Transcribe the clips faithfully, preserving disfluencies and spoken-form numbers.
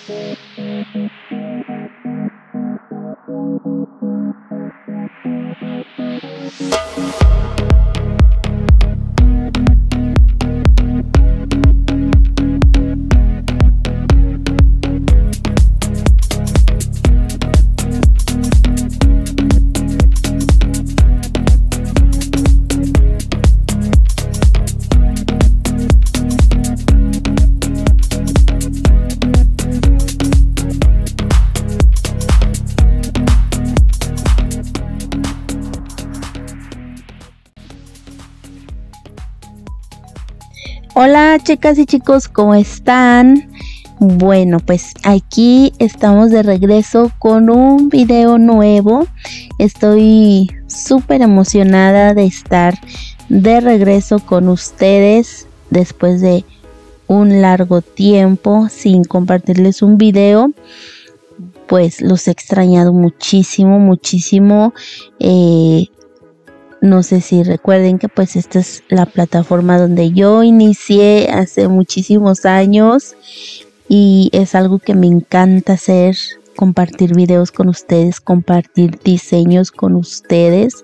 Hola chicas y chicos, ¿cómo están? Bueno, pues aquí estamos de regreso con un video nuevo. Estoy súper emocionada de estar de regreso con ustedes después de un largo tiempo sin compartirles un video. Pues los he extrañado muchísimo, muchísimo. Eh, No sé si recuerden que pues esta es la plataforma donde yo inicié hace muchísimos años y es algo que me encanta hacer, compartir videos con ustedes, compartir diseños con ustedes.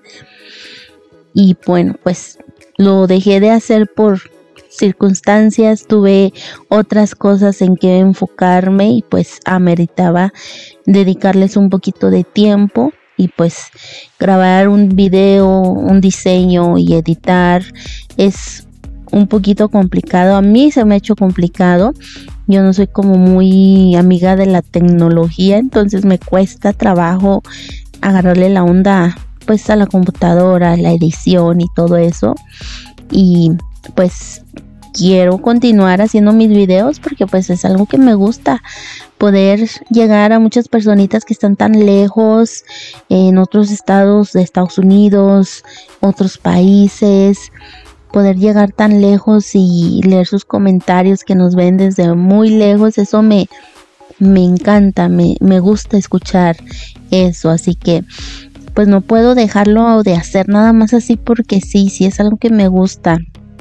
Y bueno, pues lo dejé de hacer por circunstancias, tuve otras cosas en que enfocarme y pues ameritaba dedicarles un poquito de tiempo. Y pues grabar un video, un diseño y editar es un poquito complicado. A mí se me ha hecho complicado. Yo no soy como muy amiga de la tecnología, entonces me cuesta trabajo agarrarle la onda pues a la computadora, la edición y todo eso. Y pues quiero continuar haciendo mis videos porque pues es algo que me gusta, poder llegar a muchas personitas que están tan lejos en otros estados de Estados Unidos, otros países, poder llegar tan lejos y leer sus comentarios que nos ven desde muy lejos. Eso me, me encanta, me, me gusta escuchar eso, así que pues no puedo dejarlo de hacer nada más así porque sí, sí es algo que me gusta.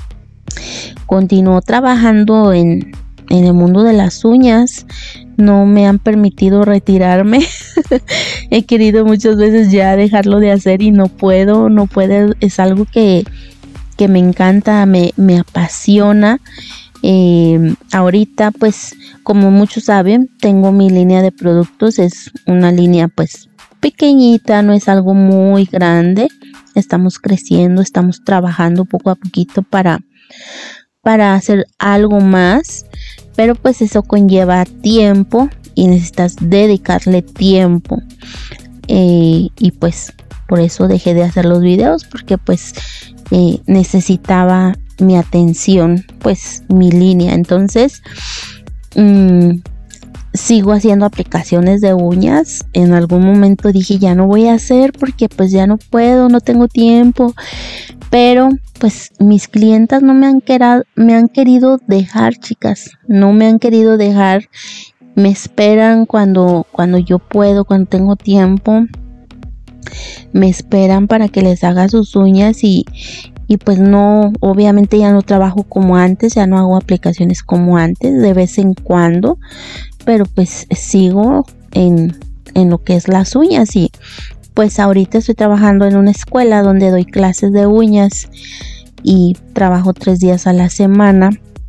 Continúo trabajando en, en el mundo de las uñas. No me han permitido retirarme. He querido muchas veces ya dejarlo de hacer y no puedo, no puedo. Es algo que, que me encanta, me, me apasiona. Eh, ahorita pues como muchos saben, tengo mi línea de productos. Es una línea pues pequeñita, no es algo muy grande. Estamos creciendo, estamos trabajando poco a poquito para para hacer algo más, pero pues eso conlleva tiempo y necesitas dedicarle tiempo, eh, y pues por eso dejé de hacer los videos porque pues eh, necesitaba mi atención, pues mi línea. Entonces mmm, sigo haciendo aplicaciones de uñas. En algún momento dije ya no voy a hacer porque pues ya no puedo, no tengo tiempo. Pero pues mis clientas no me han, querado, me han querido dejar, chicas. No me han querido dejar. Me esperan cuando, cuando yo puedo, cuando tengo tiempo. Me esperan para que les haga sus uñas y, y pues no, obviamente ya no trabajo como antes. Ya no hago aplicaciones como antes, de vez en cuando. Pero pues sigo en, en lo que es las uñas y pues ahorita estoy trabajando en una escuela donde doy clases de uñas y trabajo tres días a la semana.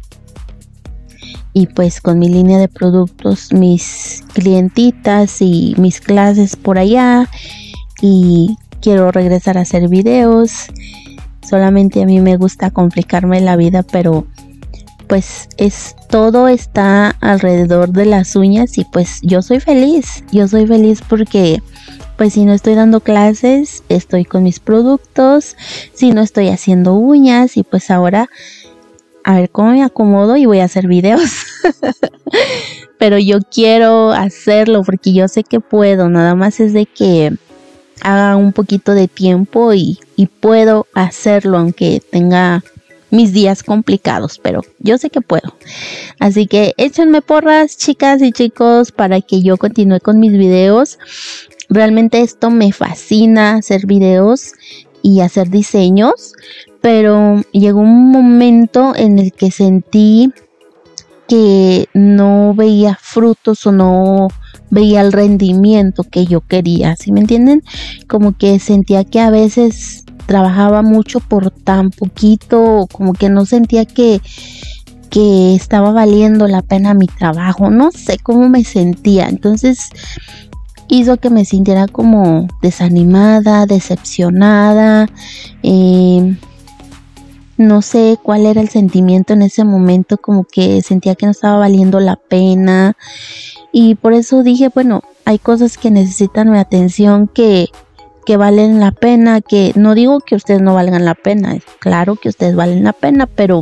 Y pues con mi línea de productos, mis clientitas y mis clases por allá. Y quiero regresar a hacer videos. Solamente a mí me gusta complicarme la vida, pero pues es todo está alrededor de las uñas y pues yo soy feliz. Yo soy feliz porque pues si no estoy dando clases, estoy con mis productos. Si no estoy haciendo uñas y pues ahora a ver cómo me acomodo y voy a hacer videos. Pero yo quiero hacerlo porque yo sé que puedo. Nada más es de que haga un poquito de tiempo y, y puedo hacerlo aunque tenga mis días complicados, pero yo sé que puedo. Así que échenme porras, chicas y chicos, para que yo continúe con mis videos. Realmente esto me fascina, hacer videos y hacer diseños, pero llegó un momento en el que sentí que no veía frutos o no veía el rendimiento que yo quería, ¿sí me entienden? Como que sentía que a veces trabajaba mucho por tan poquito, como que no sentía que, que estaba valiendo la pena mi trabajo, no sé cómo me sentía. Entonces hizo que me sintiera como desanimada, decepcionada, eh, no sé cuál era el sentimiento en ese momento, como que sentía que no estaba valiendo la pena. Y por eso dije, bueno, hay cosas que necesitan mi atención, que, que valen la pena, que no digo que ustedes no valgan la pena, claro que ustedes valen la pena, pero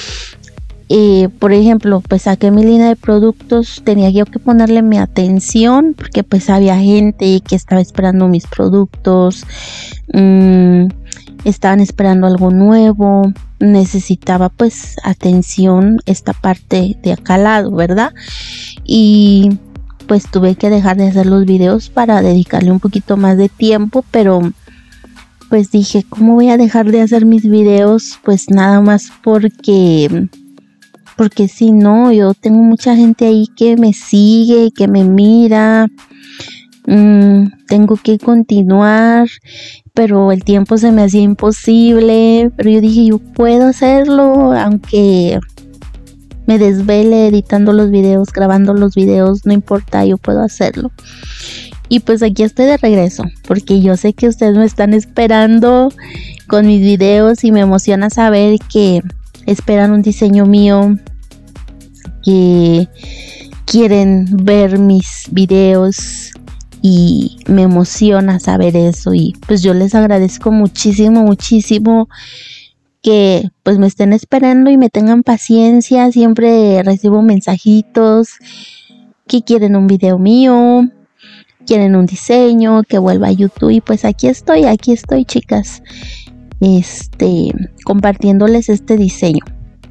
eh, por ejemplo, pues saqué mi línea de productos, tenía yo que ponerle mi atención, porque pues había gente que estaba esperando mis productos, mmm, estaban esperando algo nuevo, necesitaba pues atención esta parte de acá al lado, ¿verdad? Y pues tuve que dejar de hacer los videos para dedicarle un poquito más de tiempo, pero pues dije, ¿cómo voy a dejar de hacer mis videos? Pues nada más porque porque si no, yo tengo mucha gente ahí que me sigue, que me mira, mm, tengo que continuar, pero el tiempo se me hacía imposible. Pero yo dije, yo puedo hacerlo, aunque me desvele editando los videos, grabando los videos, no importa, yo puedo hacerlo. Y pues aquí estoy de regreso, porque yo sé que ustedes me están esperando con mis videos y me emociona saber que esperan un diseño mío, que quieren ver mis videos y me emociona saber eso. Y pues yo les agradezco muchísimo, muchísimo que pues me estén esperando y me tengan paciencia. Siempre recibo mensajitos que quieren un video mío, quieren un diseño, que vuelva a YouTube, y pues aquí estoy, aquí estoy, chicas, este, compartiéndoles este diseño.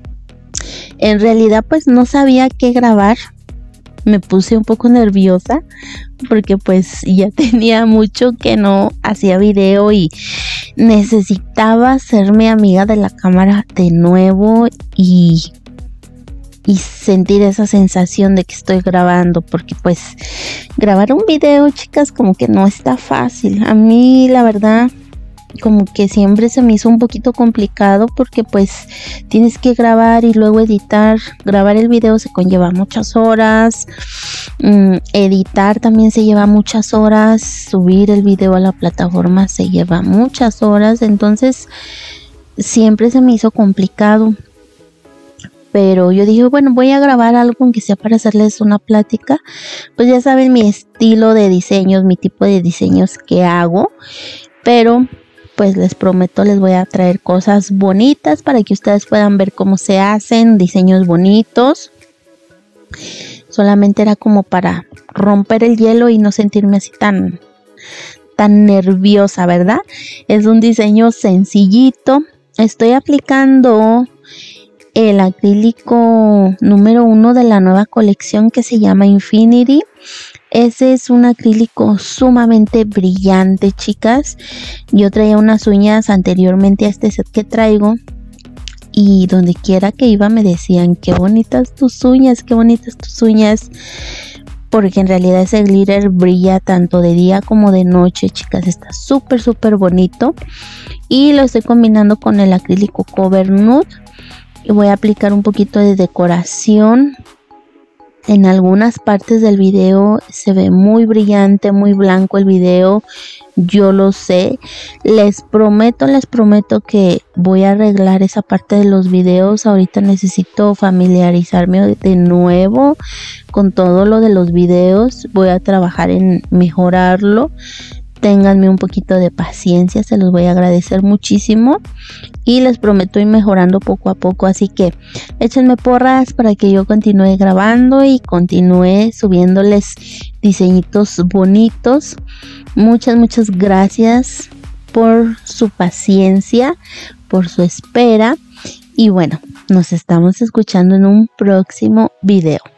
En realidad pues no sabía qué grabar, me puse un poco nerviosa porque pues ya tenía mucho que no hacía video y necesitaba hacerme amiga de la cámara de nuevo y y sentir esa sensación de que estoy grabando, porque pues grabar un video, chicas, como que no está fácil. A mí la verdad como que siempre se me hizo un poquito complicado, porque pues tienes que grabar y luego editar. Grabar el video se conlleva muchas horas, mm, editar también se lleva muchas horas, subir el video a la plataforma se lleva muchas horas, entonces siempre se me hizo complicado. Pero yo dije, bueno, voy a grabar algo aunque sea para hacerles una plática. Pues ya saben mi estilo de diseños, mi tipo de diseños que hago. Pero pues les prometo, les voy a traer cosas bonitas para que ustedes puedan ver cómo se hacen, diseños bonitos. Solamente era como para romper el hielo y no sentirme así tan, tan nerviosa, ¿verdad? Es un diseño sencillito. Estoy aplicando el acrílico número uno de la nueva colección que se llama Infinity. Ese es un acrílico sumamente brillante, chicas. Yo traía unas uñas anteriormente a este set que traigo, y donde quiera que iba me decían, qué bonitas tus uñas, qué bonitas tus uñas, porque en realidad ese glitter brilla tanto de día como de noche, chicas. Está súper súper bonito, y lo estoy combinando con el acrílico Cover Nude. Y voy a aplicar un poquito de decoración. En algunas partes del video se ve muy brillante, muy blanco el video. Yo lo sé. Les prometo, les prometo que voy a arreglar esa parte de los videos. Ahorita necesito familiarizarme de nuevo con todo lo de los videos. Voy a trabajar en mejorarlo. Ténganme un poquito de paciencia, se los voy a agradecer muchísimo, y les prometo ir mejorando poco a poco. Así que échenme porras para que yo continúe grabando y continúe subiéndoles diseñitos bonitos. Muchas, muchas gracias por su paciencia, por su espera, y bueno, nos estamos escuchando en un próximo video.